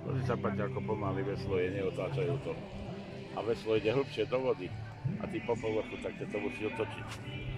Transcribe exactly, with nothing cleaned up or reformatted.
Pozri sa, Paťa, ako pomaly veslo je, neotáčajú to. A veslo ide hlbšie do vody. A ty po povrchu, tak ťa to musí otočiť.